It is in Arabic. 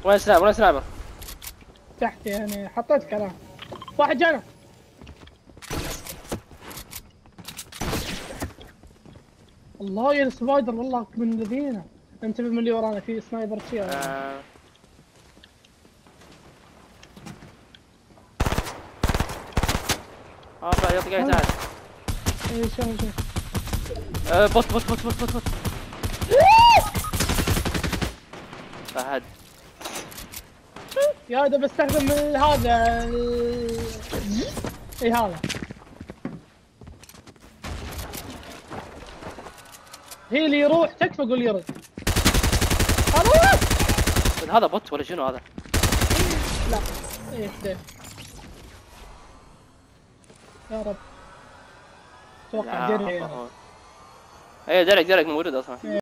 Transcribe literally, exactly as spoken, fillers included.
وين سنايبر وين سنايبر؟ تحت يعني حطيت كلام. واحد جانا. الله يا السبايدر والله من الذين. انتبه من اللي ورانا في سنايبر شي. آه. اه بعد يعطيك اي تعال. اي شوف شوف. آه بوت بوت بوت بوت بوت بوت. فهد يا ده بستخدم هذا ال- اي هذا. هي اللي يروح تكفى قول يرد. خلاص. هذا بوت ولا شنو هذا؟ لا ايه سيف. يا رب. اتوقع درعي. ايه درك درك موجود اصلا.